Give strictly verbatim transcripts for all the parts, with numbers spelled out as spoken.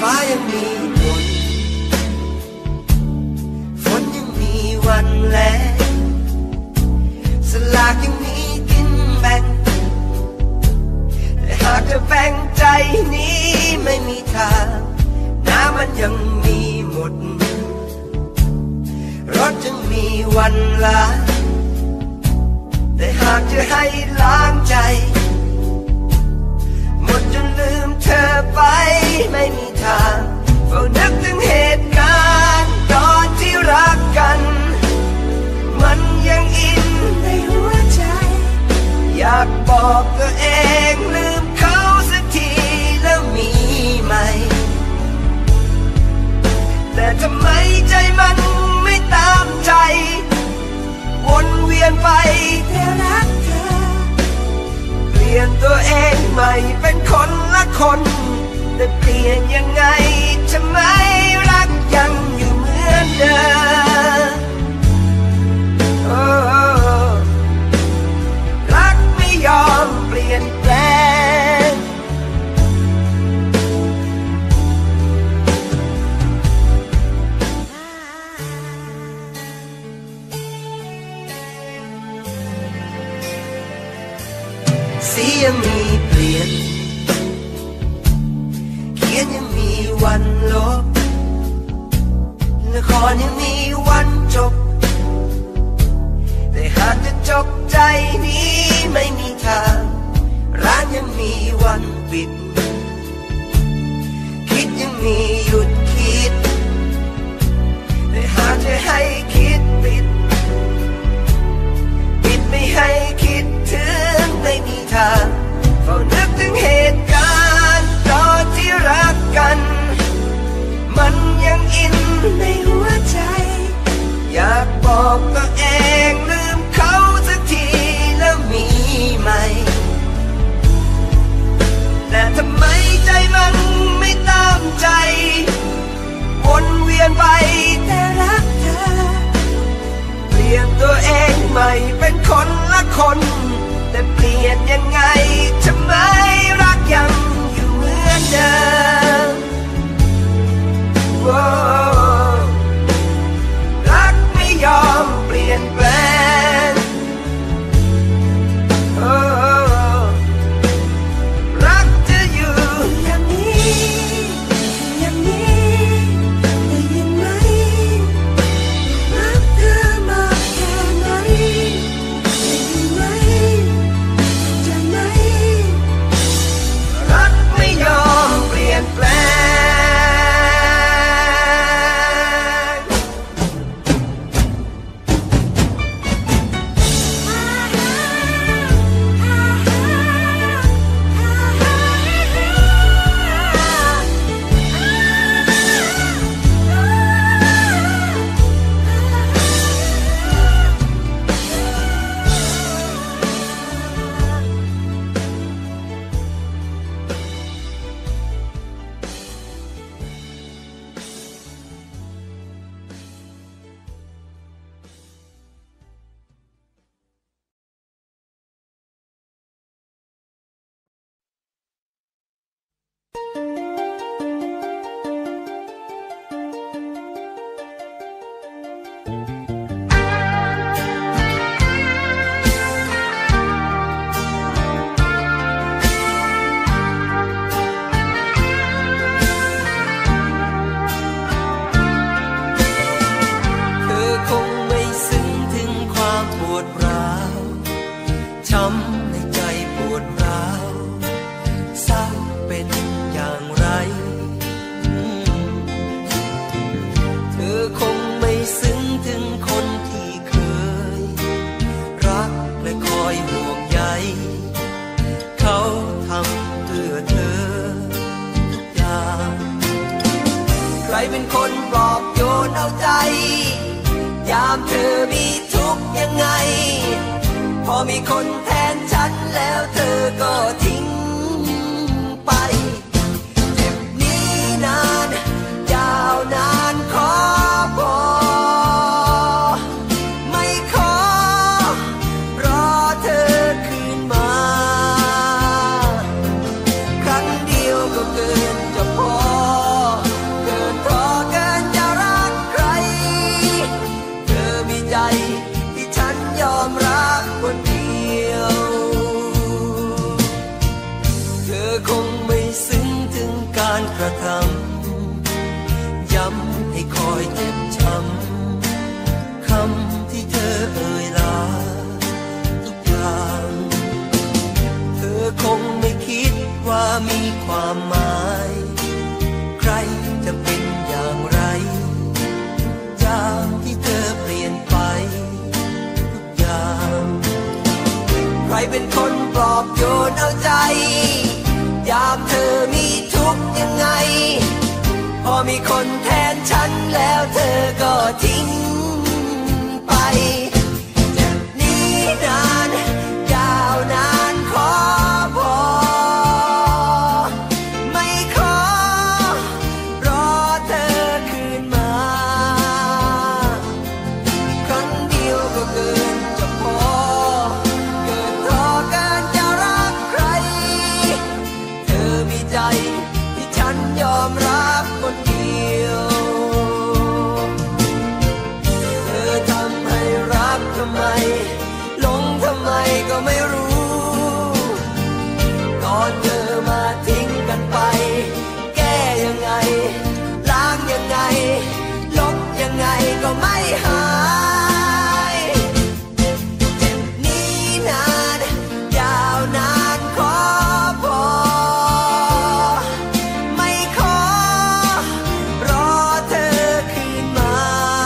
ฟ้ายังมีฝนฝนยังมีวันแล้งสลากยังมีกินแบ่งแต่หากจะแบ่งใจนี้ไม่มีทางน้ำมันยังมีหมดรถยังมีวันล้างแต่หากจะให้ล้างใจหมดจนลืมเธอไปไม่มีทางเฝ้านึกถึงเหตุการณ์ตอนที่รักกันมันยังอินในหัวใจอยากบอกตัวเองลืมเขาสักทีแล้วมีไหมแต่ทำไมใจมันไม่ตามใจวนเวียนไปแต่รักเธอเปลี่ยนตัวเองใหม่เป็นคนละคนแต่เปลี่ยนยังไงทำไมรักยังอยู่เหมือนเดิมโอ้รักไม่ยอมเปลี่ยนแปลงสียังมีเปลี่ยนเขียนยังมีวันลบละครยังมีวันจบแต่หากจะจบใจนี้ไม่มีทางร้านยังมีวันปิดคิดยังมีหยุดคิดแต่หากจะให้คิดปิดปิดไม่ให้คิดถึงไม่มีทางเฝ้านึกถึงเหตุการณ์ตอนที่รักกันมันยังอินในหัวใจอยากบอกตัวเองลืมเขาสักทีแล้วมีไหมแต่ทำไมใจมันไม่ตามใจวนเวียนไปแต่รักเธอเปลี่ยนตัวเองใหม่เป็นคนละคนแต่เปลี่ยนยังไงทำไมรักยังอยู่เหมือนเดิมรักไม่ยอมเปลี่ยนแปลงรักจะอยู่อย่างนี้อย่างนี้ได้ยินไหมรักเธอมากแค่ไหนได้ยินไหมใจไหมรักไม่ยอมเปลี่ยนแปลงเป็นคนปลอบโยนเอาใจยามเธอมีทุกข์ยังไงพอมีคนแทนฉันแล้วเธอก็ทิ้งไปเจ็บนี้นานยาวนานขอพอไม่ขอรอเธอคืนมาครั้งเดียวก็เกินจะพอกระทำย้ำให้คอยเจ็บช้ำคำที่เธอเอ่ยลาทุกอย่างเธอคงไม่คิดว่ามีความหมายใครจะเป็นอย่างไรจากที่เธอเปลี่ยนไปทุกอย่างใครเป็นคนปลอบโยนเอาใจยามเธอมีทุกข์ยังไงพอมีคนแทนฉันแล้วเธอก็ทิ้งไปเจ็บนี้นานยาวนานขอพอไม่ขอรอเธอคืนมาครั้งเดียวก็เกินจะพอเกินพอเกินจะรักใครเธอมีใจที่ฉันยอมรับคนเดียวเธอทำให้รักทำไมหลงทำไมก็ไม่รู้ก่อนเธอมาทิ้งกันไปแก้ยังไงล้างยังไงลบยังไงก็ไม่หายเจ็บนี้นานยาวนานขอพอไม่ขอรอเธอคืนมา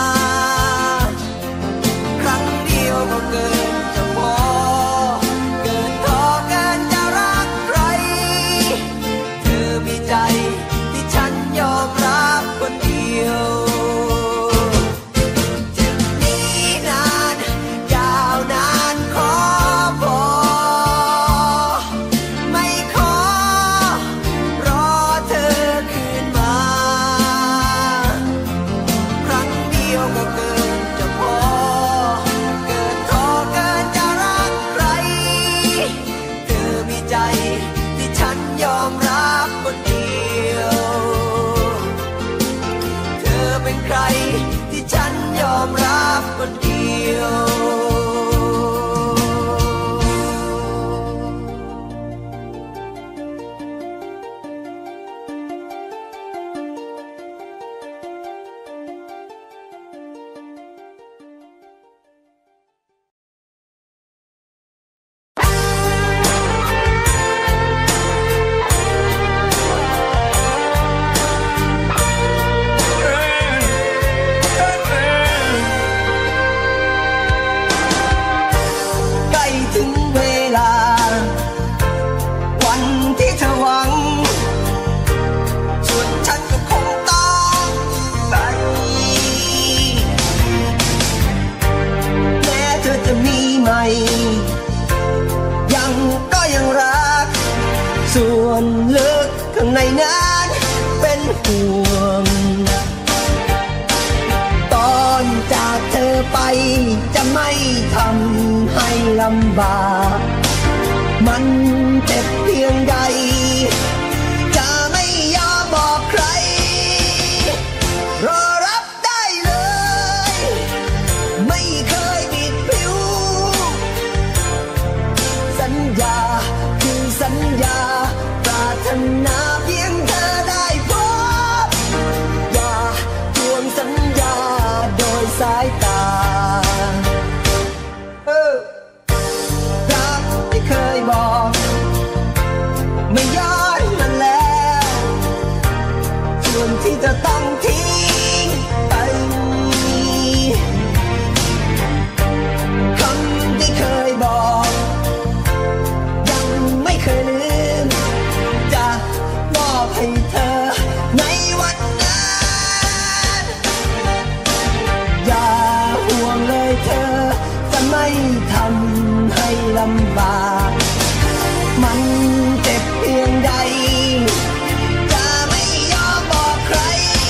ครั้งเดียวก็เกินจะพอเกินพอเกินจะรักใครเธอมีใจที่ฉันยอมรับคนเดียวเจ็บนี้นานยาวนานขอพอไม่ขอรอเธอคืนมาครั้งเดียวก็เกินจะพอเกินพอเกินจะรักใครเธอมีใจที่ฉันยอมรับคนเดียวเธอเป็นใครที่ฉันยอมรับคนเดียวใกล้ถึงเวลาวันที่เธอหวังส่วนฉันก็คงต้องไปแม้เธอจะมีใหม่ยังก็ยังรักส่วนลึกข้างในนั้นเป็นห่วงตอนจากเธอไปจะไม่ทำให้ลำบากมันเจ็บเพียงใดจะไม่ยอมบอกใครรอรับได้เลยไม่เคยบิดผิวสัญญาคือสัญญาปรารถนาเพียงเธอได้พบอย่าทวงสัญญาโดยสายตาเออรักที่เคยบอกไม่ย้อนมันแล้วส่วนที่จะต้องทิ้งไปคำที่เคยบอกยังไม่เคยลืมจะมอบให้เธอในวันนั้นอย่าห่วงเลยเธอจะไม่ทำให้ลำบากมันเจ็บเพียงใดจะไม่ยอมบอกใคร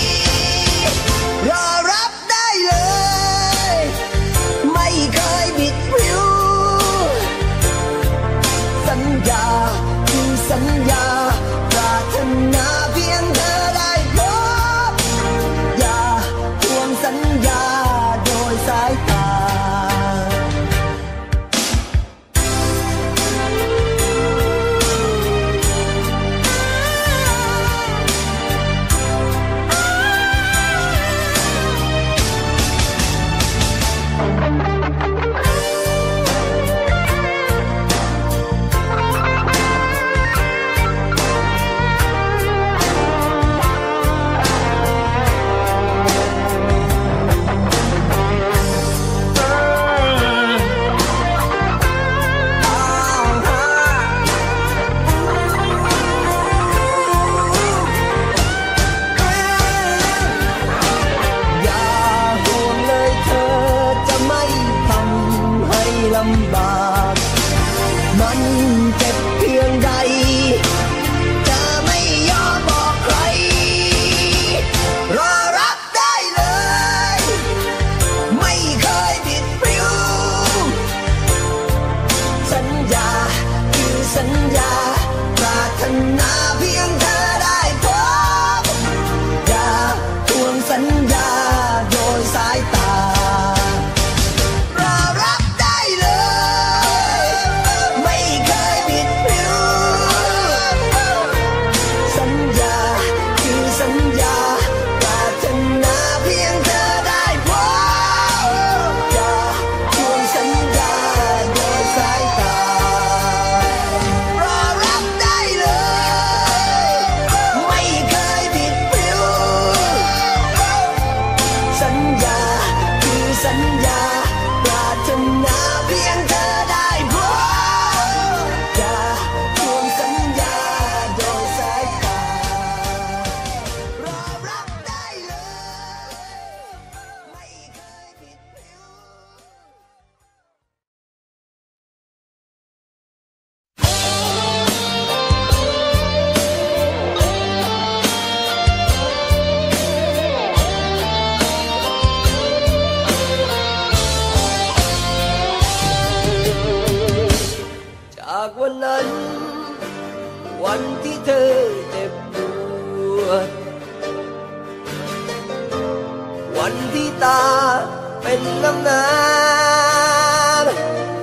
ตาเป็นน้ำน้ำ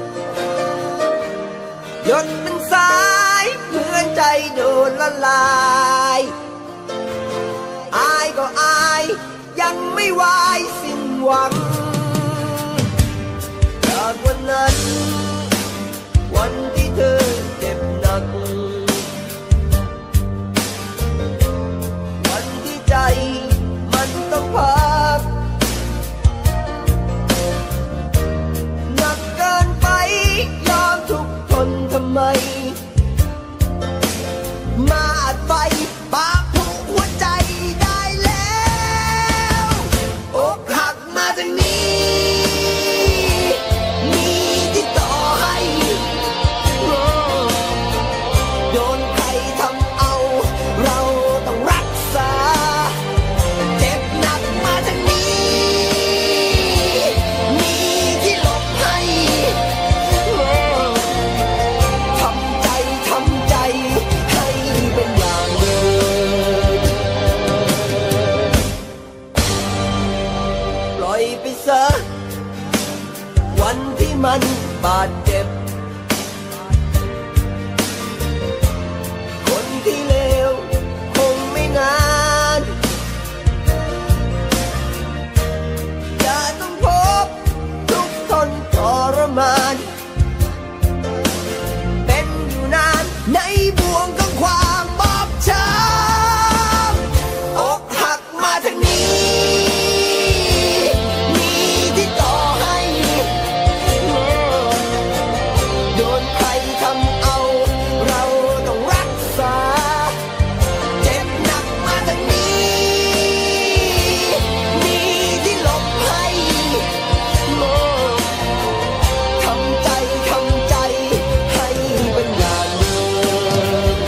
หยดเป็นสายเหมือนใจโดนละลายอายก็อายยังไม่วายสิ้นหวังจากวันนั้นวันที่เธอเจ็บหนักวันที่ใจมันต้องพักหนักเกินไปยอมทุกทนทำไมมาอัดไฟปาผูกหัวใจได้แล้วอกหักมาจากนี้มีที่ต่อให้โดนใครทำเอาเราต้องรักษาเจ็บหนักมาจากนี้มีที่หลบให้ทำใจทำใจให้เป็นอย่างเดิมปล่อยไปซะวันที่มันบาดเจ็บคนที่เลวคงไม่นานอย่าต้องพบทุกทนทรมานเป็นอยู่นานในบ่วงของความบอบช้ำอกหักมาทางนี้มีที่ต่อให้โดนใครทำเอาเราต้องรักษาเจ็บหนักมาทางนี้มีที่หลบให้ทำใจทำใจให้เป็นอย่างเดิม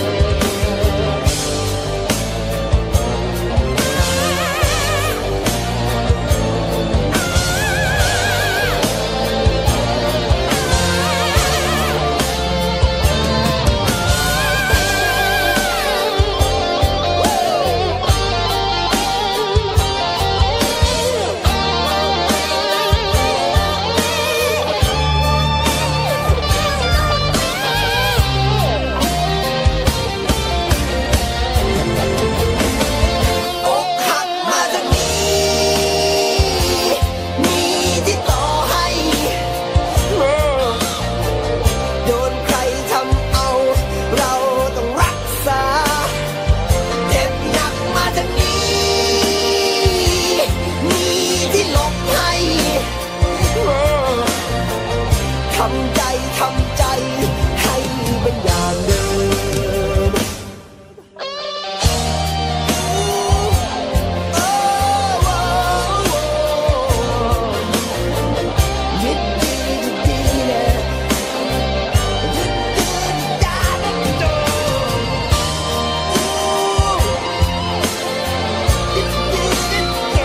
อกหักมาทางนี้มีที่ต่อให้โดนใครทำเอาเราต้องรักษาเจ็บหนักมาทางนี้มีที่หลบให้ทำใจทำใจให้เป็นอย่างเดิมยิดดียิดดีนะยิดดีดาดังโดยิดดียิดโด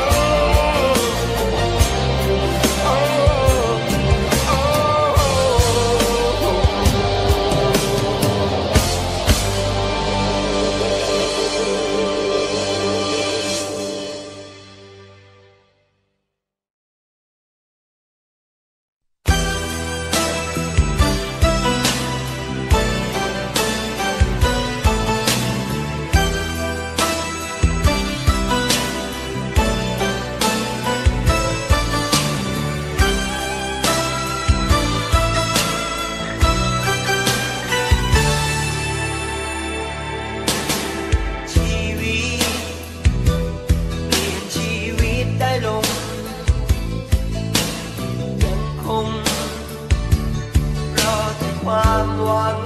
โอ้โอ้ชีวิตเปลี่ยนชีวิตได้ลงยังคงรอแต่ความหวัง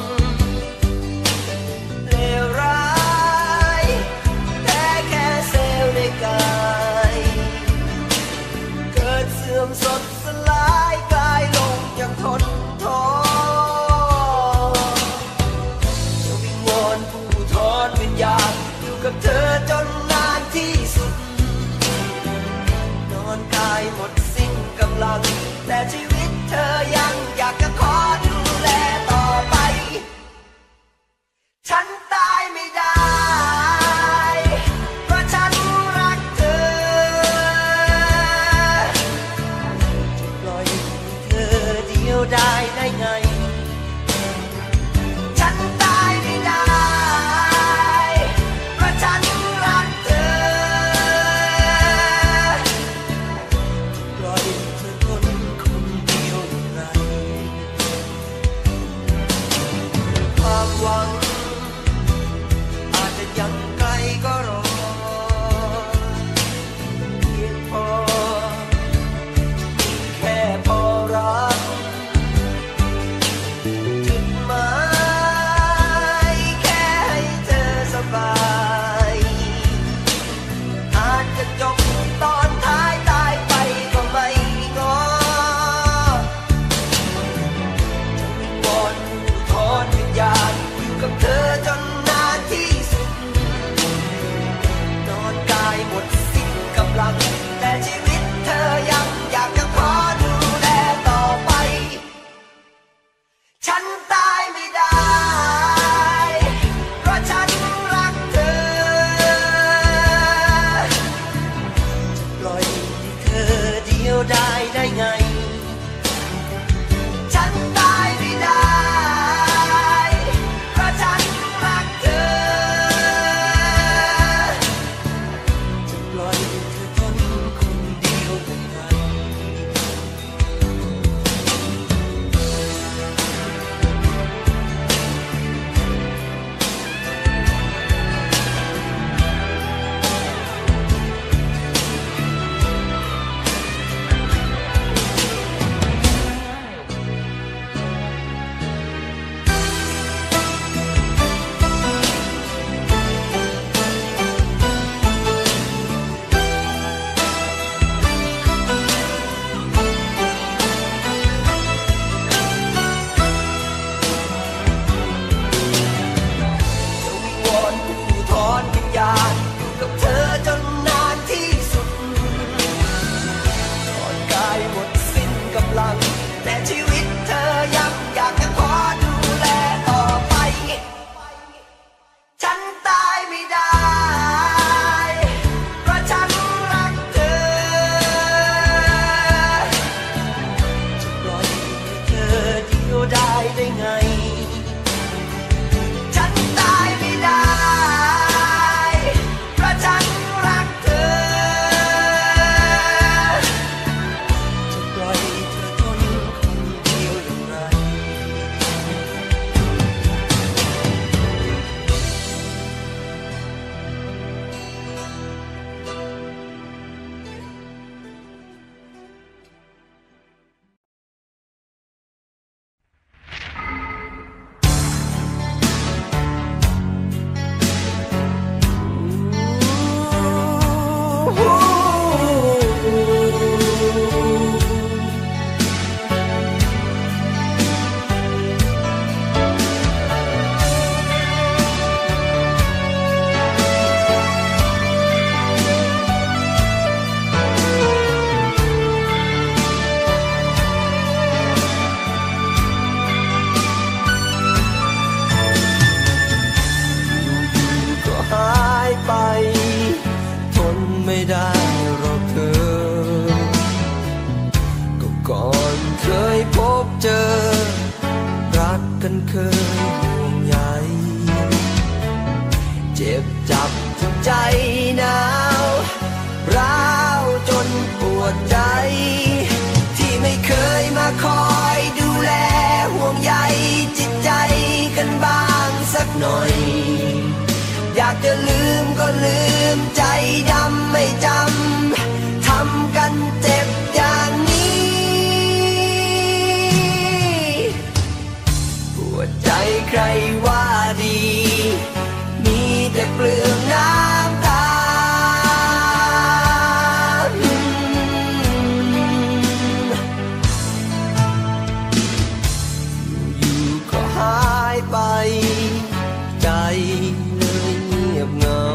เลวร้ายแต่แค่เซลล์ในกายเกิดเสื่อมสดสลายกลายลงอย่างทนท้อจะวิงวอนผู้ทอนวิญญาณอยู่กับเธอจนนานที่สุดนอนกายหมดสิ้นกำลังแต่ชีวิตเธอยังอยากจะขอดูแลต่อไปฉันตายไม่ได้เพราะฉันรักเธอหน่อยอยากจะลืมก็ลืมใจดำไม่จำทำกันเจ็บอย่างนี้ปวดใจใครว่าดีมีแต่เปลืองน้ำตาอยู่ๆก็หายไปใจเลยเงียบเหงา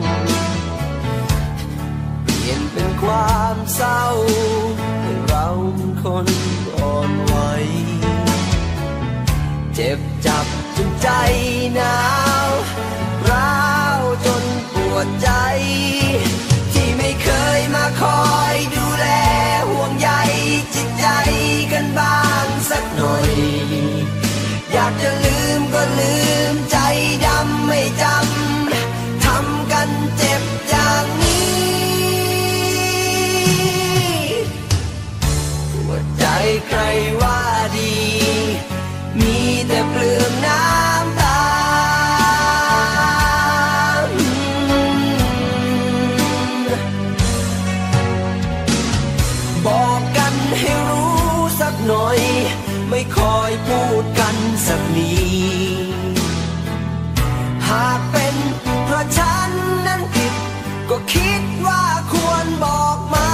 เปลี่ยนเป็นความเศร้าให้เราคนอ่อนไหวเจ็บจับจนใจหนาวร้าวจนปวดใจที่ไม่เคยมาคอยดูแลห่วงใยจิตใจกันบ้างสักหน่อยอยากจะลืมก็ลืมใจดำไม่จำทำกันเจ็บอย่างนี้ปวดใจใครว่าดีมีแต่เปลืองน้ำตาบอกกันให้รู้สักหน่อยไม่คอยพูดกันสักนิดหากเป็นเพราะฉันนั้นผิดก็คิดว่าควรบอกมา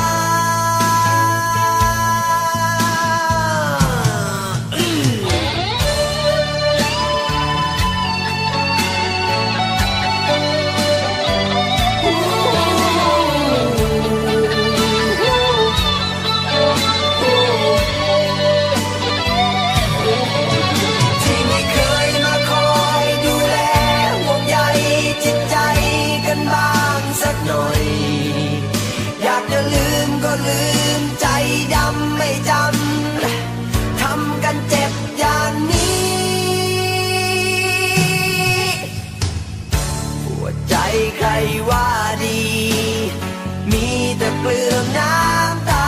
ลืมใจดำไม่จำทำกันเจ็บอย่างนี้ปวดใจใครว่าดีมีแต่เปลืองน้ำตา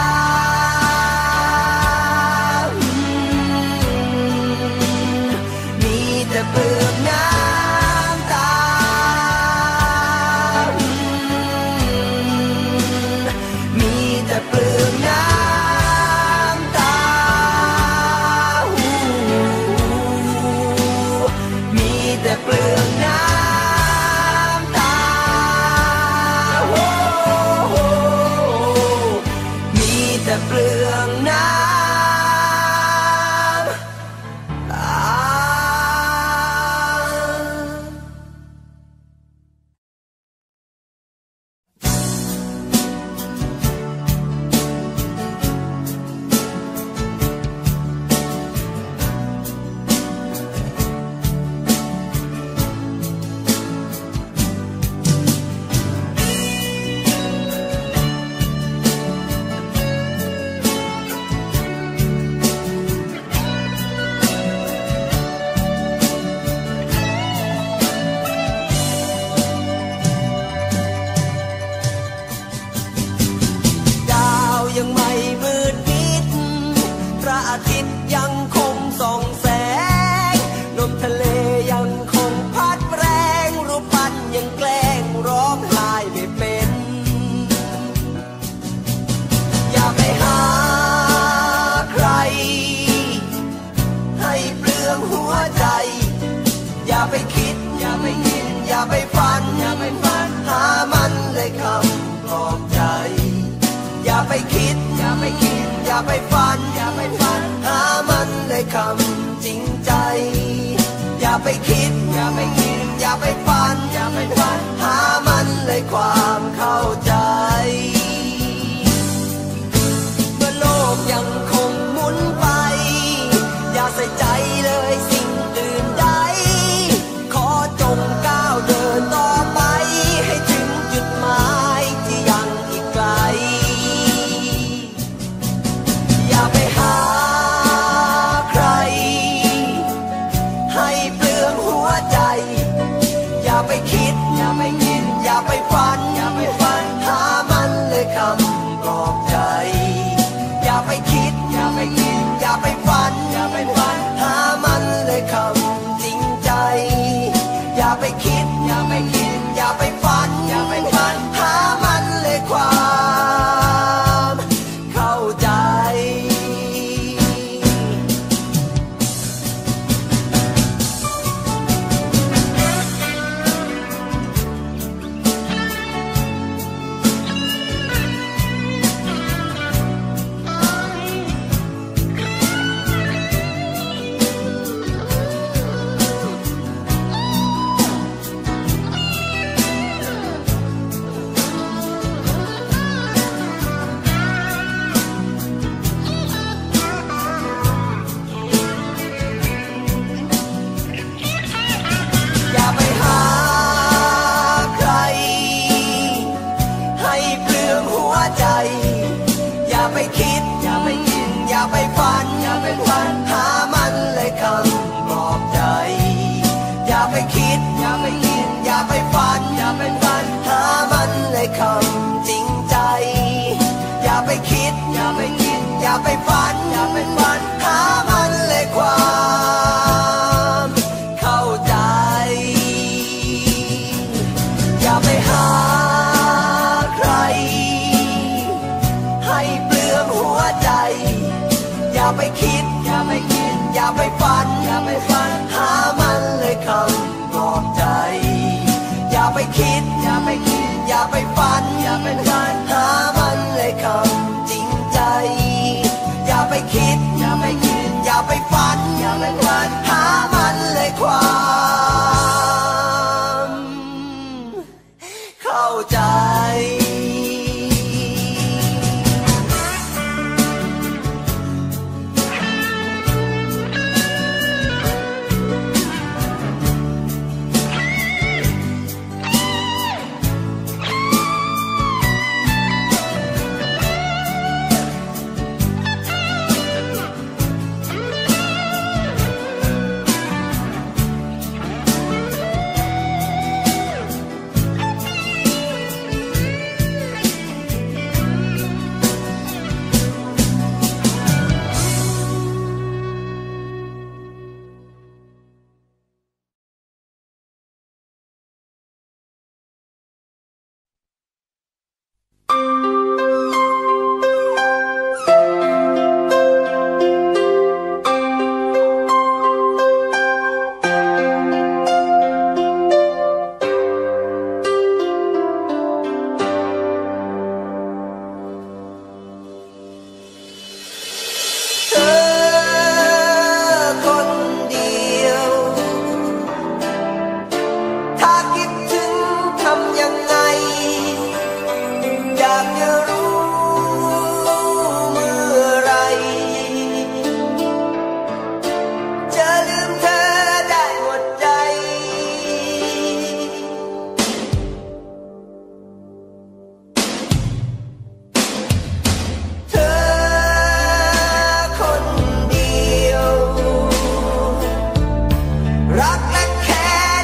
มีแต่เปลืองน้ำตามีแต่เปลืองน้ำตามีแต่เปลืองน้ำตามีแต่เปลืองน้ำตา ไปคิดอย่าไปคิดอย่าไปฝันอย่าไปฝันหามันเลยคำปลอบใจอย่าไปคิดอย่าไปคิดอย่าไปฝันอย่าไปฝันหามันเลยคำจริงใจอย่าไปคิดอย่าไปคิดอย่าไปฝันอย่าไปฝันหามันเลยความเข้าใจเมื่อโลกยังคงหมุนไปอย่าใส่ใจเลยสิ่งอื่นใดขอจงก้าวเดินต่อไปให้ถึงจุดหมายที่ยังอีกไกลอย่าาเป็นฝันหามันเลยคำจริงใจอย่าไปคิดอย่าไปคิดอย่าไปฝันอย่าไปฝันหามันเลยความเข้าใจ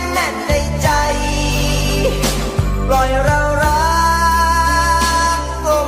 ปล่อยเรารักโง่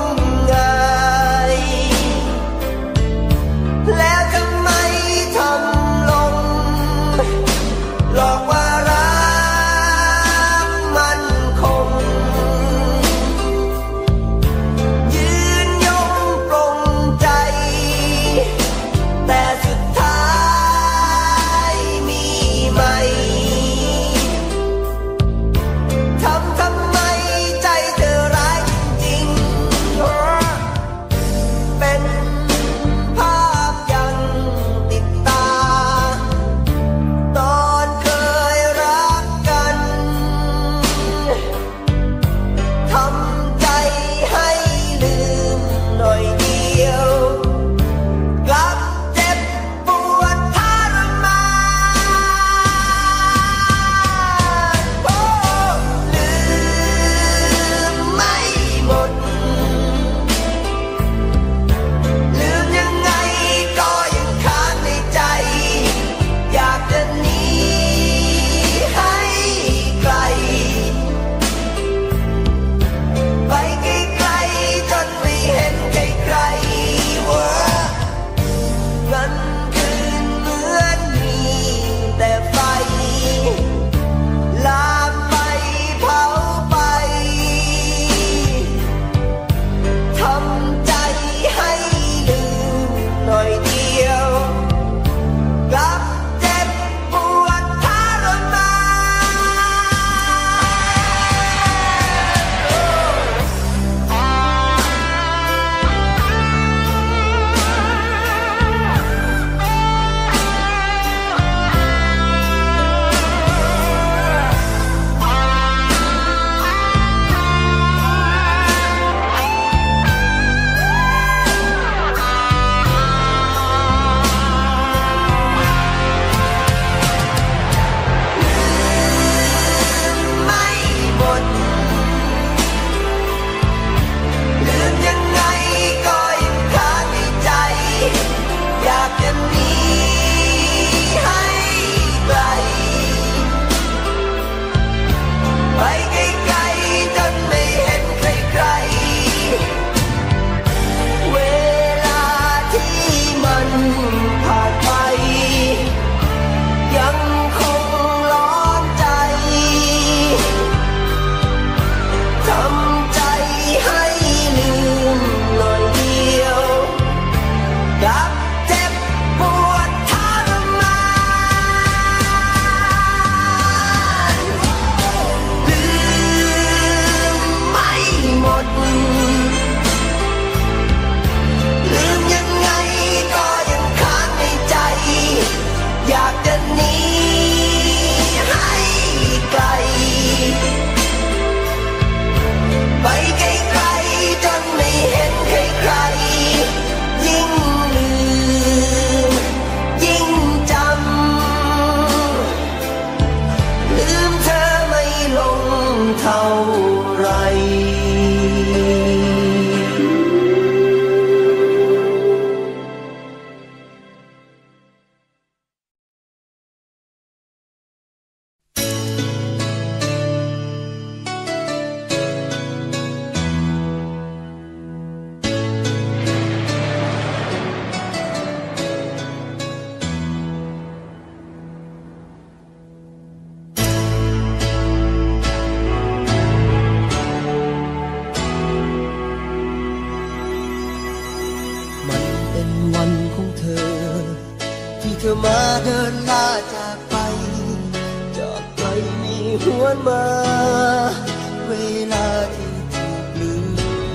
เธอมาเดินลาจากไปจากไกลมีหวนมาเวลาที่ถูกลืม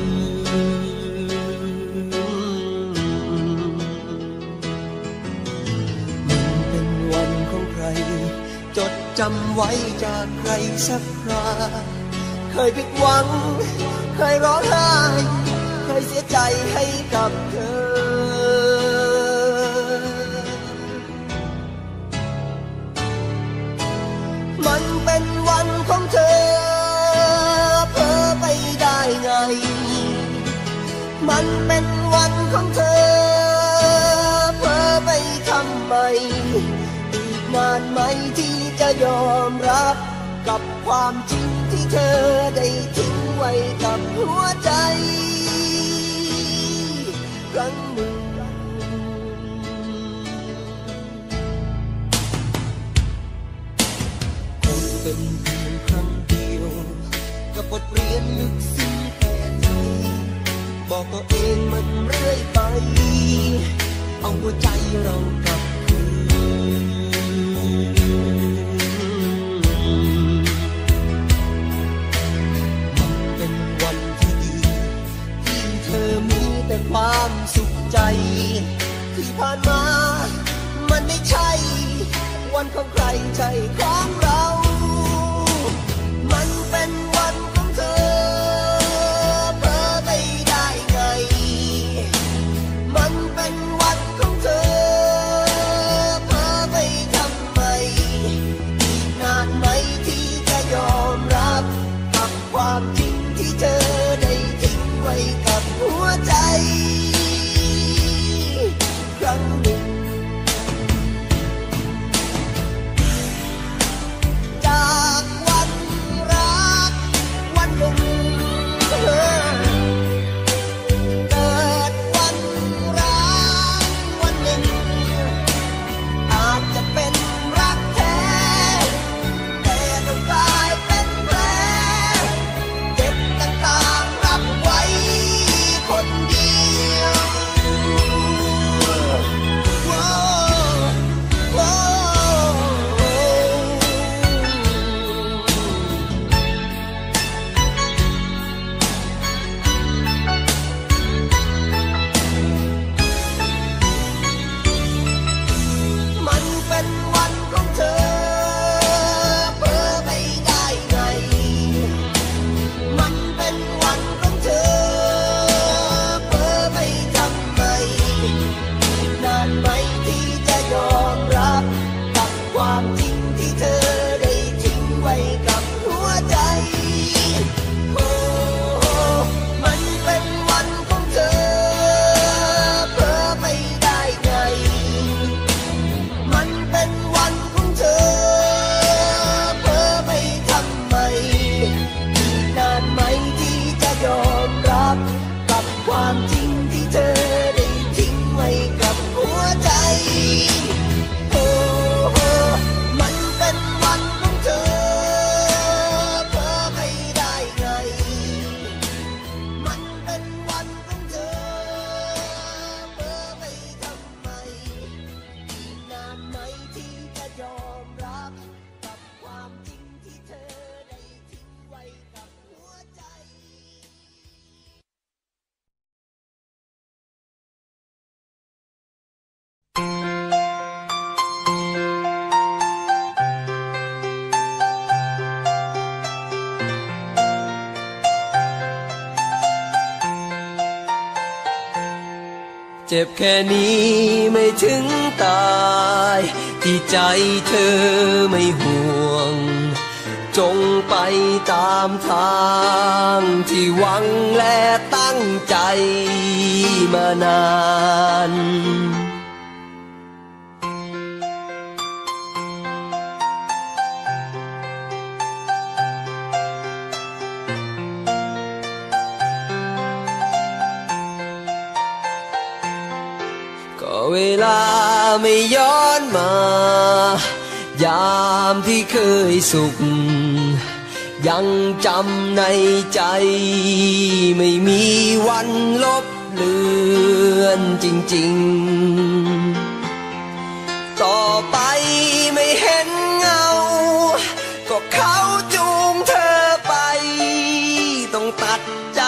มันเป็นวันของใครจดจำไว้จากใครสักคราเคยผิดหวังเคยร้องไห้เคยเสียใจให้กับเธอมันเป็นวันของเธอเพ้อไปได้ไงมันเป็นวันของเธอเพ้อไปทำไมอีกนานไหมที่จะยอมรับกับความจริงที่เธอได้ทิ้งไว้กับหัวใจครั้งหนึ่งคงเป็นเพียงครั้งเดียวกับบทเรียนลึกซึ้งแค่ไหนบอกตัวเองมันเรื่อยไปเอาหัวใจเรากลับคืนมันเป็นวันที่ดีที่เธอมีแต่ความสุขใจที่ผ่านมามันไม่ใช่วันของใครใจของเรามันเป็นวันของเธอเพ้อไปได้ไงมันเป็นวันของเธอเพ้อไปทำไมอีกนานไหมที่จะยอมรับกับความจริงที่เธอได้ทิ้งไว้กับหัวใจครั้งหนึ่งจากวันรักวันหนึ่งเกิดวันรักวันหนึ่งอาจจะเป็นรักแท้แต่ต้องกลายเป็นแผลเจ็บต่างๆรับไว้คนเดียวว้าวว้าวมันเป็นวันของเธอเพ้อไปได้ไงมันเป็นวันของเธอเพ้อไปทำไมนานไหมที่จะยอมรับกับความจริงที่เธอได้ทิ้งไว้กับหัวใจโอ้มันเป็นวันของเธอเพ้อไปได้ไงมันเป็นวันของเธอเพ้อไปทำไมนานไหมที่จะยอมรับกับความจริงที่เธอได้ทิ้งไว้กับหัวใจโอ้มันเป็นวันของเธอเพ้อไปได้ไงมันเป็นวันของเธอเพ้อไปทำไมอีกนานไหมที่จะยอมรับกับความจริงที่เธอได้ทิ้งไว้กับหัวใจ เจ็บแค่นี้ไม่ถึงตายที่ใจเธอไม่ห่วงจงไปตามทางที่หวังและตั้งใจมานานเวลาไม่ย้อนมายามที่เคยสุขยังจำในใจไม่มีวันลบเลือนจริงๆต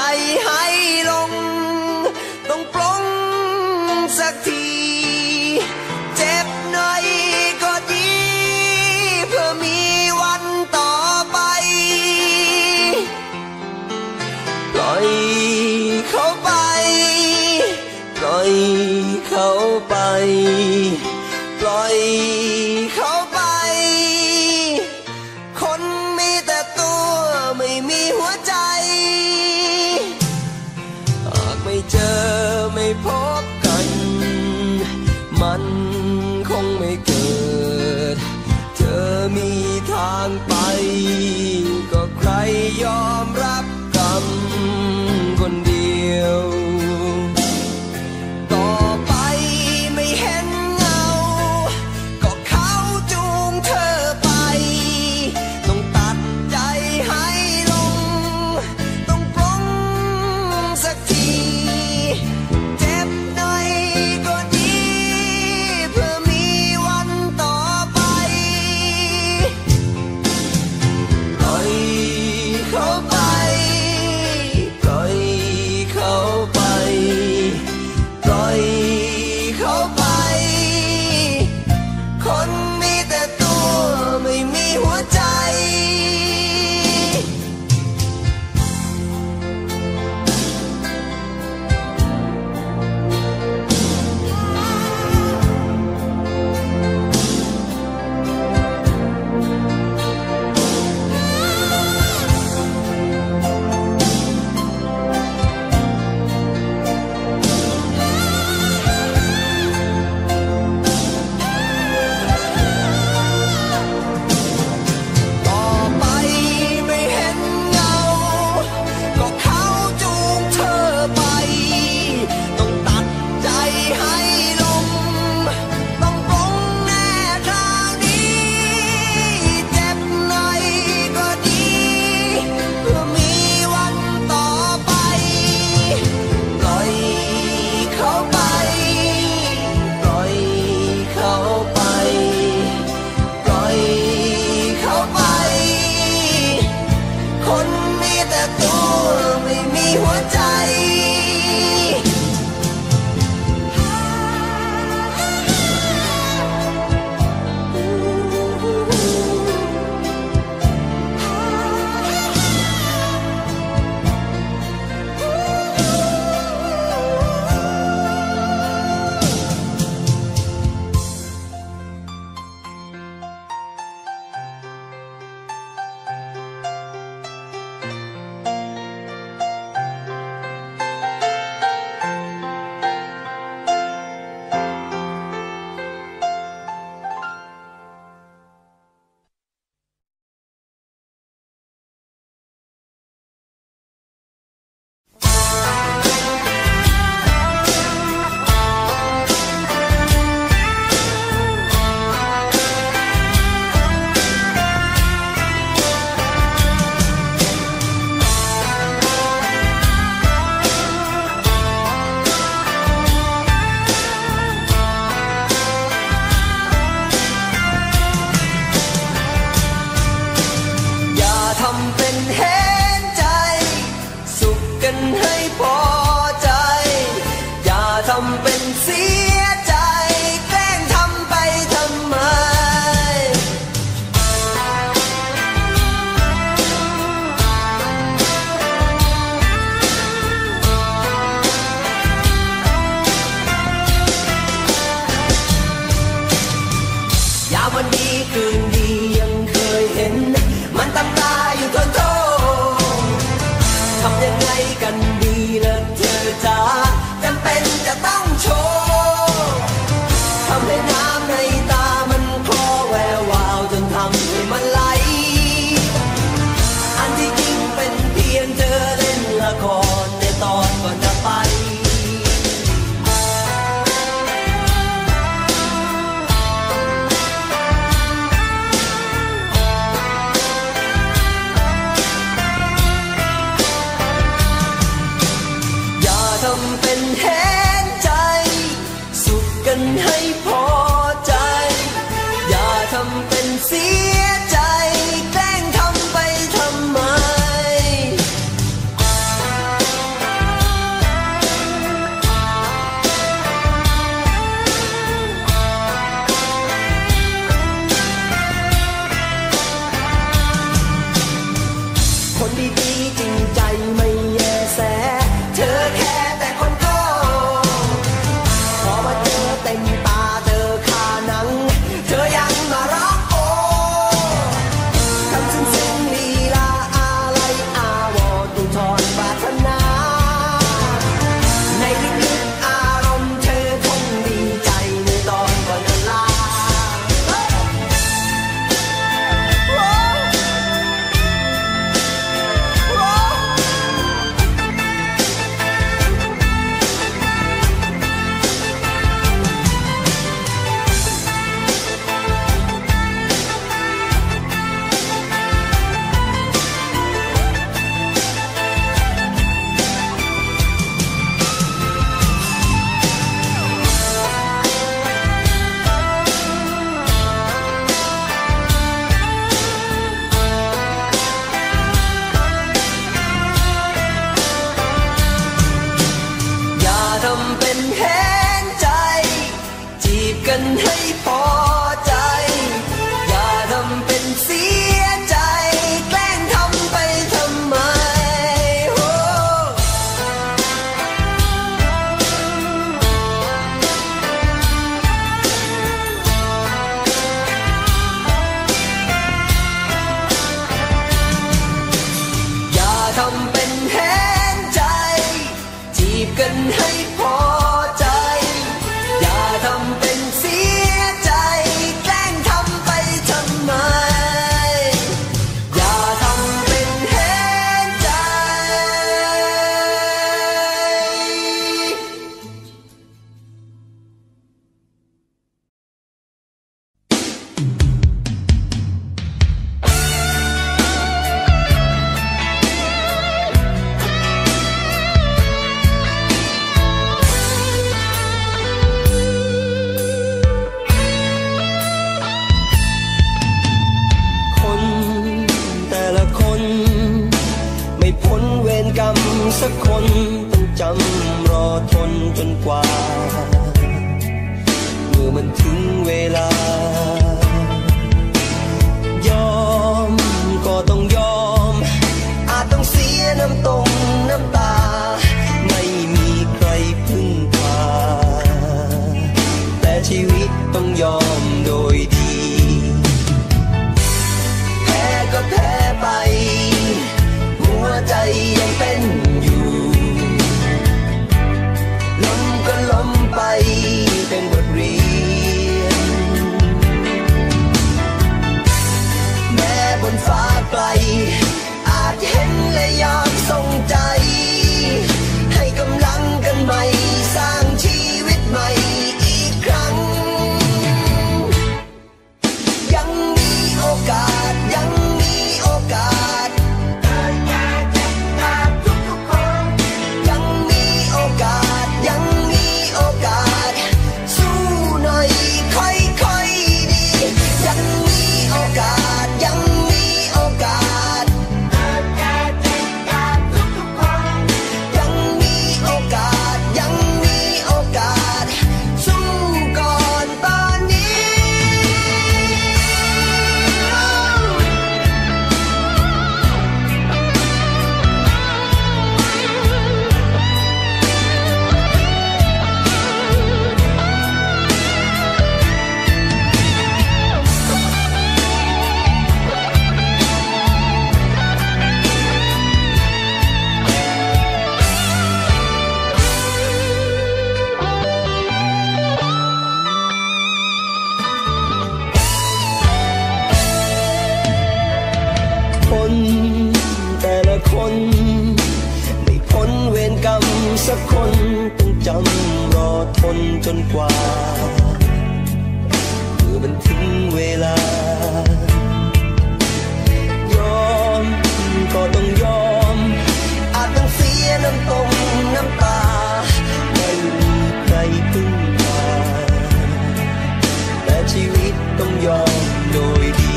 ให้ลงต้องปลงสักทีเจ็บหน่อยก็ดีเพื่อมีวันต่อไปปล่อยเขาไปปล่อยเขาไปปล่อยเขาไปคนมีแต่ตัวไม่มีหัวใจหากไม่เจอไม่พบกันมันคงไม่เกิดเธอมีทางไปก็ใครยอมรับกรรมคนเดียวต่อไปไม่เห็นเงาก็เขาจูงเธอไปต้องตัดใจให้ลงต้องปลงสักทีเจ็บหน่อยก็ดีเพื่อมีวันต่อไปปล่อยเขาไปปล่อยเขาไปปล่อยเขาไปคนมีแต่ตัวไม่มีหัวใจต่อไปไม่เห็นเงาก็เขาจูงเธอไปต้องตัดใจให้ลงต้องปลงแน่คราวนี้เจ็บหน่อยก็ดีเพื่อมีวันต่อไปปล่อยเขาไปปล่อยเขาไปปล่อยเขาไปคนมีแต่ตัวไม่มีหัวใจสักคนต้องจำรอทนจนกว่าเมื่อมันถึงเวลายอมก็ต้องยอมอาจต้องเสียน้ำตรงน้ำตาไม่มีใครพึ่งพาแต่ชีวิตต้องยอมโดยดีแพ้ก็แพ้ไปหัวใจยังเป็นอยู่ล้มก็ล้มไปเป็นบทเรียนแม้บนฟ้าไกลอาจเห็นและอยากส่งใจให้กำลังกันใหม่สร้างชีวิตใหม่อีกครั้งยังมีโอกาสยังมีโอกาสเดินแค่เจ็บแทบทุกทุกคนยังมีโอกาสยังมีโอกาสสู้หน่อยค่อยๆดียังมีโอกาสยังมีโอกาสเดินแค่เจ็บแทบทุกทุกคนยังมีโอกาสยังมีโอกาสสู้ก่อนตอนนี้คนแต่ละคนไม่พ้นเวรกรรมสักคนต้องจำรอทนจนกว่าเมื่อมันถึงเวลายอมก็ต้องยอมอาจต้องเสียน้ำตรงน้ำตาไม่มีใครพึ่งพาแต่ชีวิตต้องยอมโดยดี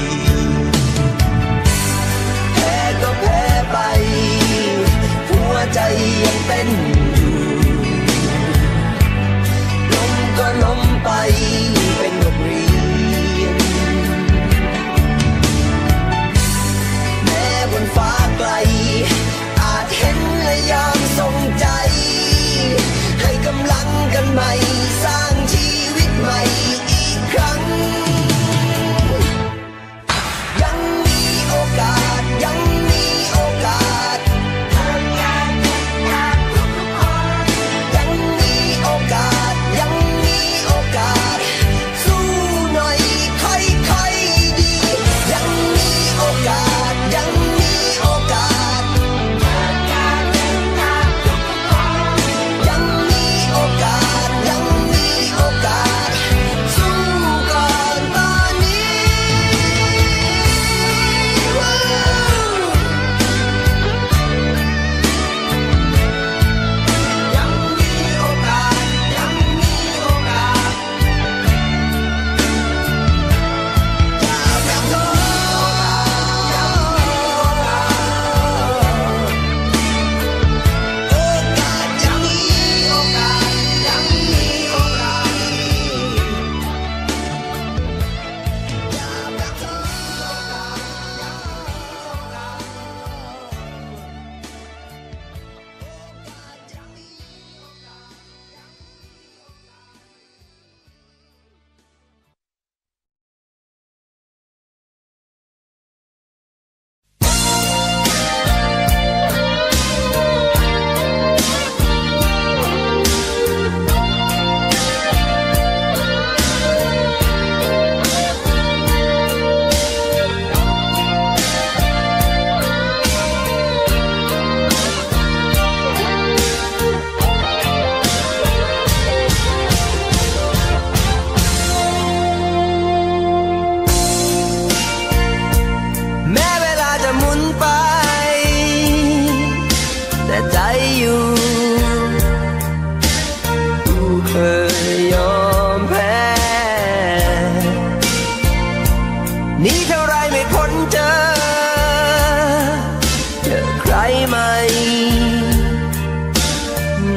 แพ้ก็แพ้ไปหัวใจยังเป็นอยู่ล้มก็ล้มไปเป็นบทเรียนแม้บนฟ้าไกลอาจเห็นและยังทรงใจ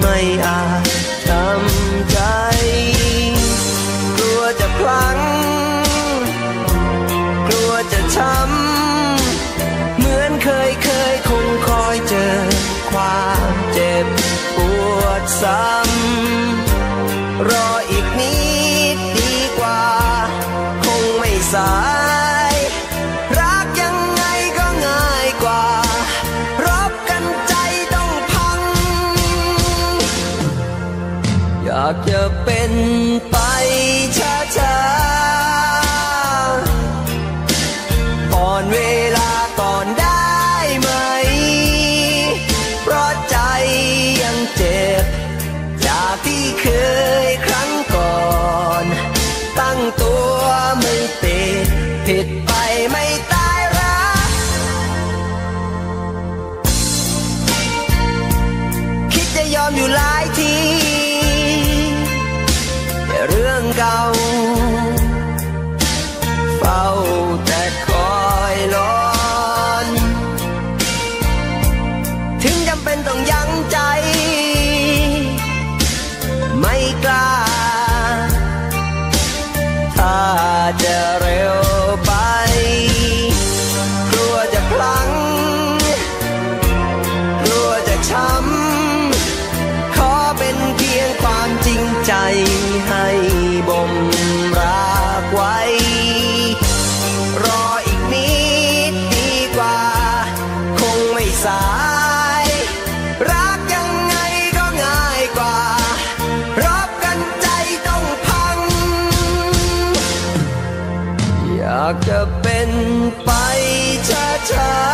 ไม่อาจทำใจกลัวจะพลั้งกลัวจะช้ำเหมือนเคยเคยคงคอยเจอความเจ็บปวดซ้ำรออีกนิดดีกว่าคงไม่สายรักยังไงก็ง่ายกว่ารบกันใจต้องพังอยากจะเป็นไปช้าๆก่อนเวลาก่อนได้ไหมเพราะใจยังเจ็บจากที่เคยครั้งก่อนตั้งตัวไม่ติดผิดไปไม่ตายรักคิดจะยอมอยู่หลายทีแต่เรื่องเก่าเฝ้าแต่คอยร้อนถึงจำเป็นต้องยั้งใจไม่กล้าถ้าจะเร็วไปกลัวจะพลั้งกลัวจะช้ำขอเป็นเพียงความจริงใจให้บ่มรักไว้รออีกนิดดีกว่าคงไม่สายรักยังไงก็ง่ายกว่ารบกันใจต้องพังอยากจะเป็นไปช้า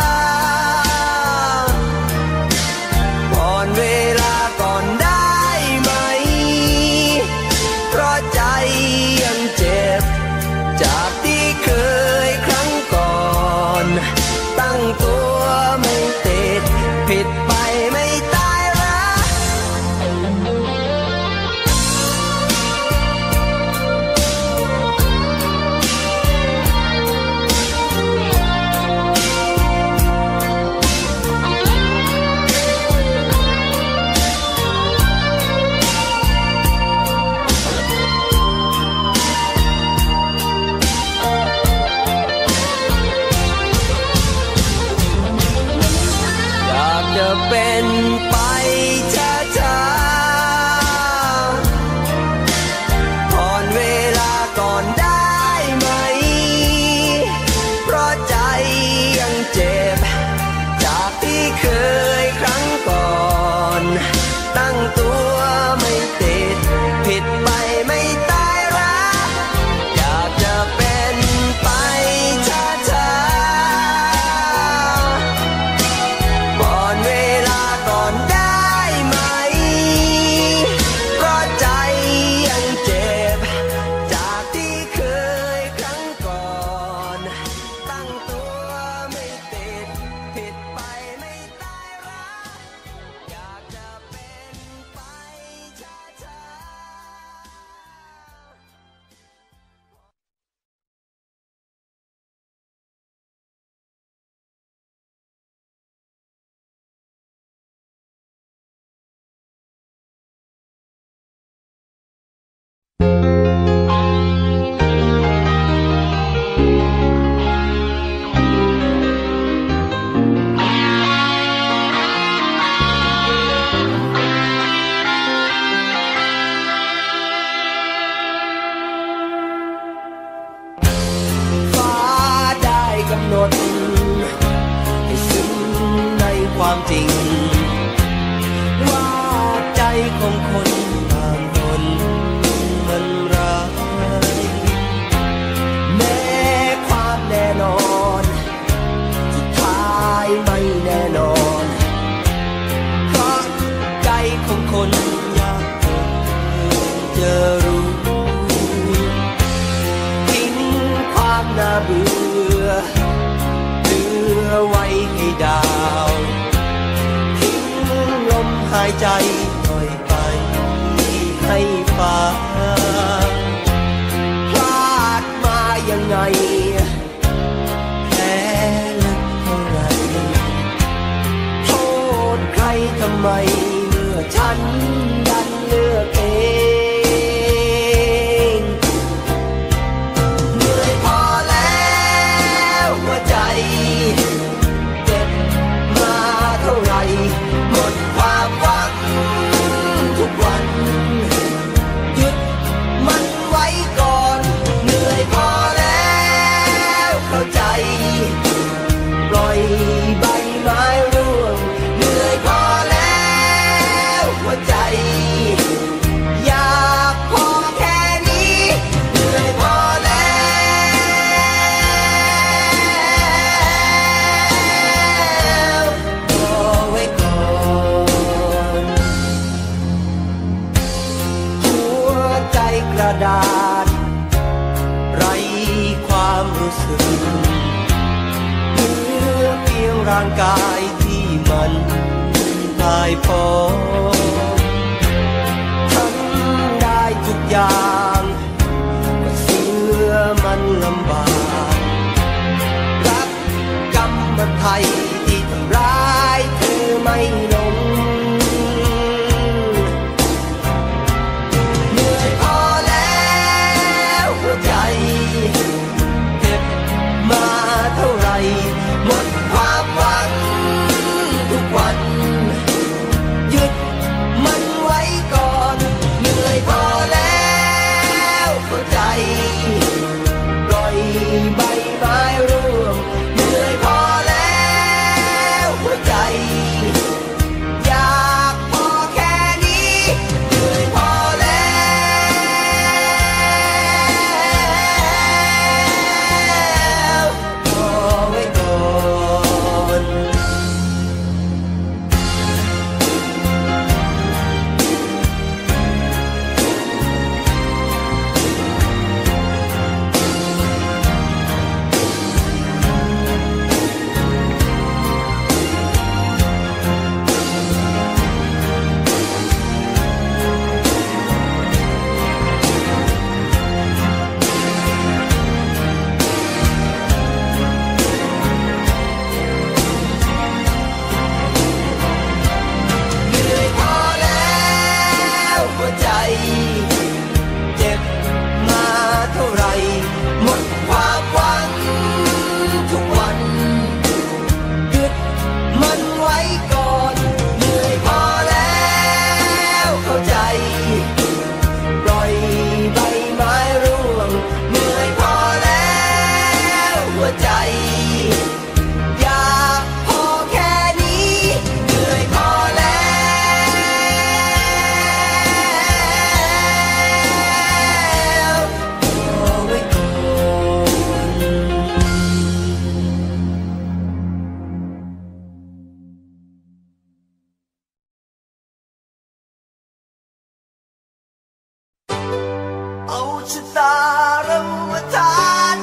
ๆก่อนเวลาก่อนได้ไหมเพราะใจยังเจ็บจากที่เคยครั้งก่อนตั้งตัวไม่ติดผิดไปไม่ตายรักอยากจะเป็นไปช้าๆก่อนเวลาก่อนได้ไหมเพราะใจยังเจ็บจากที่เคยครั้งก่อนตั้งตัวไม่ติดผิดไปไม่ตายรักอยากจะเป็นไปช้าๆก่อนเวลาก่อนได้ไหมเพราะใจยังเจ็บจากที่เคยครั้งก่อนตั้งตัวไม่ติดผิดไปไม่ตายรักอยากจะเป็นไปช้าๆฟ้าได้กำหนดให้ซึ้งในความจริงว่าใจของคนบางคนมันร้ายแม้ความแน่นอนสุดท้ายไม่แน่นอนเพราะใจของคนยากจะรู้ทิ้งความน่าเบื่อเหลือไว้ให้ดาวทิ้งลมหายใจปล่อยไปให้ฟ้าพลาดมายังไงแผลลึกเท่าไรโทษใครทำไมเมื่อก็ฉันดันเลือกเองเหนื่อยพอแล้วหัวใจเจ็บมาเท่าไหร่หมดความหวังทุกวันหยุดมันไว้ก่อนเหนื่อยพอแล้วเข้าใจปล่อยใบไม้ร่วงเหนื่อยพอแล้วหัวใจอยากพอแค่นี้เหนื่อยพอแล้วพอไว้ก่อนหัวใจกระดาษไร้ความรู้สึกเหลือเพียงร่างกายที่มันพ่ายพอทำได้ทุกอย่างก็เสื่อมันลำบากรักกรรมไทยที่ทำร้ายเธอไม่ลงเหนื่อยพอแล้วหัวใจเก็บมาเท่าไหร่หมดความหวังทุกวันหยุดมันไว้ก่อนเหนื่อยพอแล้วหัวใจปล่อยใบไม้ร่วงเหนื่อยพอแล้วหัวใจอยากพอแค่นี้เหนื่อยพอแล้วพอไว้ก่อนเหนื่อยพอแล้วหัวใจเจ็บมาเท่าไหร่หมดความหวังทุกวันหยุดมันไว้ก่อนเหนื่อยพอแล้วเข้าใจปล่อยใบไม้ร่วงเหนื่อยพอแล้วหัวใจอยากพอแค่นี้เหนื่อยพอแล้วพอไว้ก่อนเอาชะตาเรามาทาน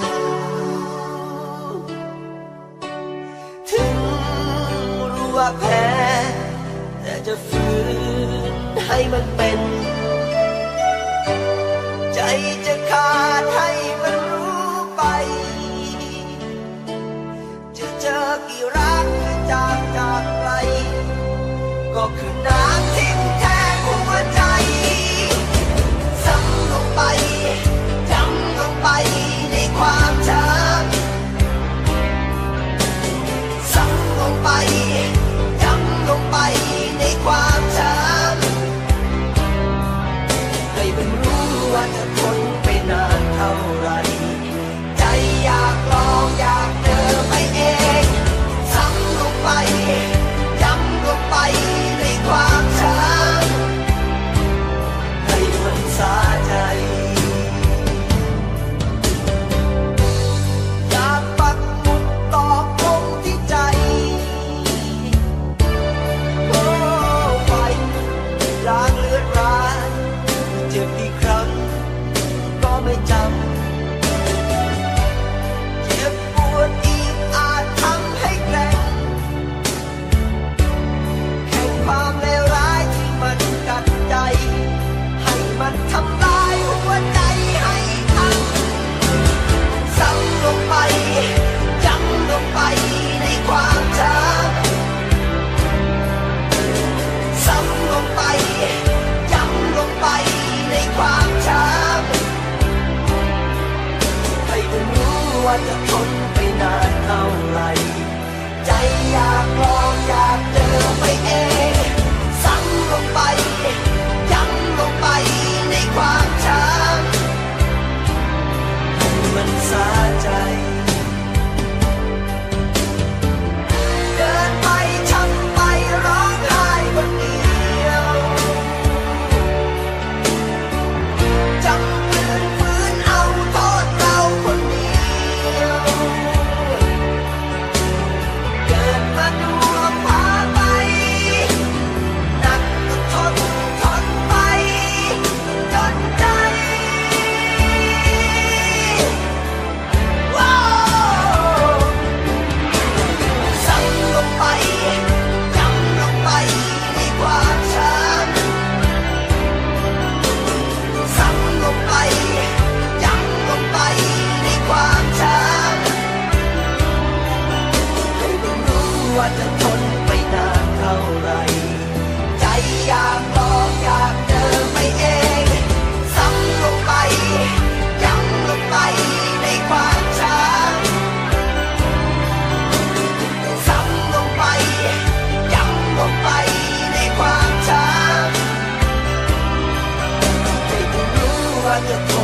ถึงรู้ว่าแพ้แต่จะฝืนให้มันเป็น ใจจะขาดให้มันรู้ไป จะเจอกี่รักจางจากไกลก็คือน้ำทิ่มแทงหัวใจซ้ำลงไปจำลงไปในความช้ำซ้ำลงไปจำลงไปในความช้ำให้มันรู้ว่าจะทนว่าจะทนไปนานเท่าไหร่ใจอยากลองอยากเดินไปเองซ้ำลงไปย้ำลงไปในความช้ำให้มันสาใจเดินไปช้ำไปร้องไห้คนเดียวจำคืนฝืนเอาโทษเราคนเดียวเกิดมาดวงพาไปหนักก็ทนทนไปจนใจว้าวซ้ำลงไปย้ำลงไปในความช้ำซ้ำลงไปย้ำลงไปในความช้ำให้มันรู้ว่าจะทนไปนานเท่าไหร่ใจอยากลองอยากเดินไปเองซ้ำลงไปย้ำลงไปในความช้ำซ้ำลงไปย้ำลงไปในความช้ำให้มันรู้ว่าจะท